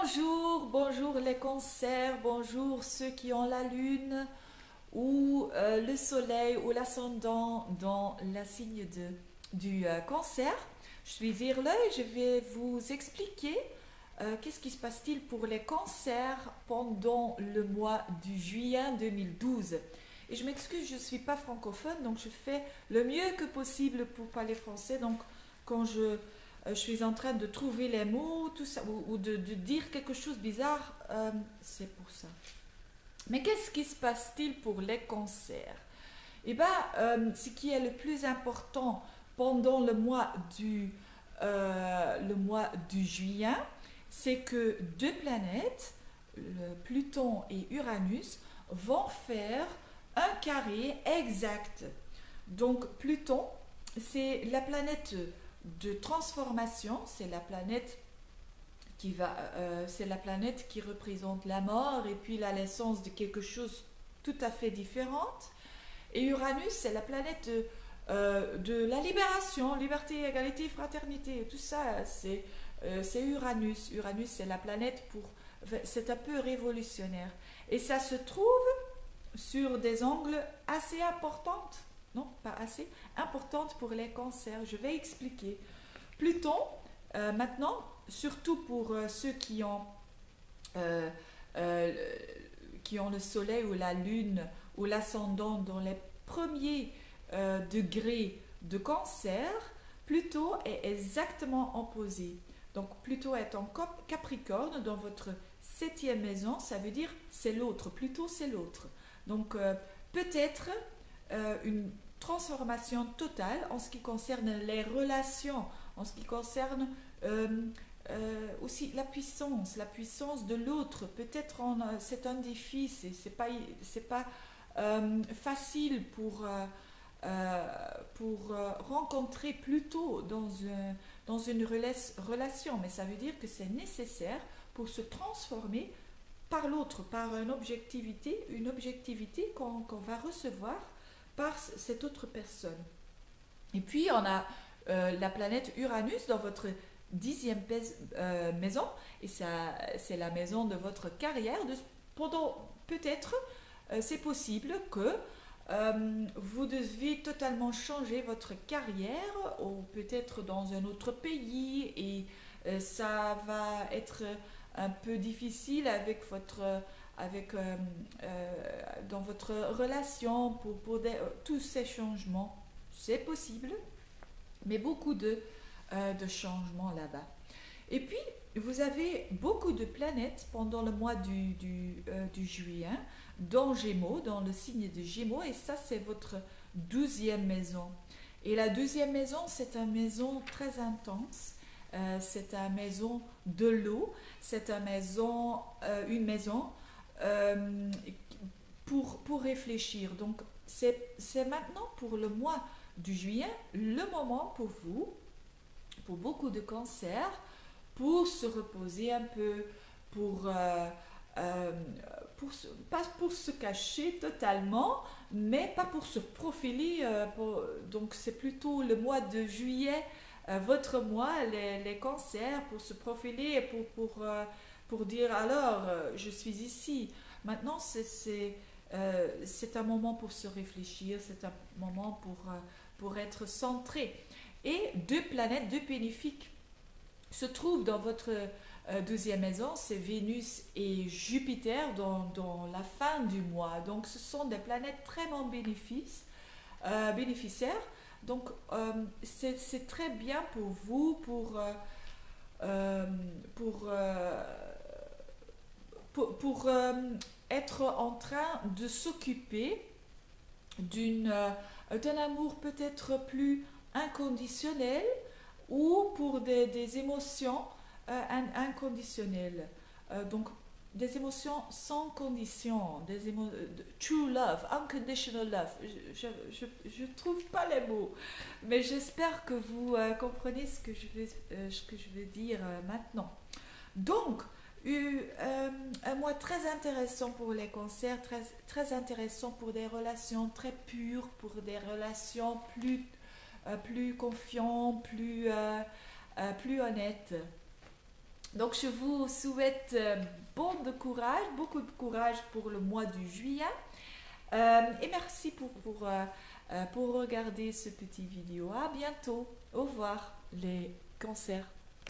Bonjour les cancers, bonjour ceux qui ont la lune ou le soleil ou l'ascendant dans la signe du cancer. Je suis Virle et je vais vous expliquer qu'est-ce qui se passe-t-il pour les cancers pendant le mois du juillet 2012. Et je m'excuse, je ne suis pas francophone, donc je fais le mieux que possible pour parler français. Donc quand je suis en train de trouver les mots, tout ça, ou de dire quelque chose de bizarre, c'est pour ça. Mais qu'est-ce qui se passe-t-il pour les cancers? Eh bien, ce qui est le plus important pendant le mois du juillet, c'est que deux planètes, Pluton et Uranus, vont faire un carré exact. Donc Pluton, c'est la planète de transformation, c'est la planète qui représente la mort et puis la naissance de quelque chose tout à fait différente. Et Uranus, c'est la planète de la libération, liberté, égalité, fraternité, tout ça, c'est Uranus. Uranus, c'est la planète c'est un peu révolutionnaire. Et ça se trouve sur des angles assez importantes, non, pas assez, importantes pour les cancers. Je vais expliquer. Pluton, maintenant, surtout pour ceux euh, euh, qui ont le soleil ou la lune ou l'ascendant dans les premiers degrés de cancer, Pluton est exactement opposé. Donc Pluton est en Capricorne dans votre septième maison, ça veut dire c'est l'autre. Pluton c'est l'autre. Donc peut-être une transformation totale en ce qui concerne les relations, en ce qui concerne aussi la puissance de l'autre. Peut-être c'est un défi, c'est pas facile pour rencontrer plutôt dans une relation, mais ça veut dire que c'est nécessaire pour se transformer par l'autre, par une objectivité qu'on va recevoir par cette autre personne. Et puis on a la planète Uranus dans votre dixième maison, et c'est la maison de votre carrière. Pendant peut-être, c'est possible que vous devez totalement changer votre carrière, ou peut-être dans un autre pays, et ça va être un peu difficile dans votre relation tous ces changements. C'est possible, mais beaucoup de changements là-bas. Et puis, vous avez beaucoup de planètes pendant le mois du juillet, dans Gémeaux, dans le signe de Gémeaux, et ça, c'est votre douzième maison. Et la douzième maison, c'est une maison très intense, c'est une maison de l'eau, c'est une maison euh, pour réfléchir. Donc, c'est maintenant pour le mois du juillet, le moment pour vous, pour beaucoup de cancers, pour se reposer un peu, pour, euh, euh, pas pour se cacher totalement, mais pas pour se profiler. Donc c'est plutôt le mois de juillet, votre mois, les cancers, pour se profiler et pour dire alors, je suis ici. Maintenant, c'est un moment pour se réfléchir, c'est un moment pour être centré. Et deux planètes, deux bénéfiques se trouvent dans votre deuxième maison, c'est Vénus et Jupiter dans la fin du mois. Donc ce sont des planètes très bénéficiaires. Donc c'est très bien pour vous, euh, pour, euh, pour être en train de s'occuper d'un amour peut-être plus inconditionnel, ou pour des émotions inconditionnelles. Donc, des émotions sans condition, true love, unconditional love. Je trouve pas les mots, mais j'espère que vous comprenez ce que je vais dire maintenant. Donc, un mois très intéressant pour les cancers, très intéressant pour des relations très pures, pour des relations plus confiantes, plus honnêtes. Donc, je vous souhaite beaucoup de courage pour le mois de juillet. Et merci pour regarder ce petit vidéo. À bientôt. Au revoir les cancers.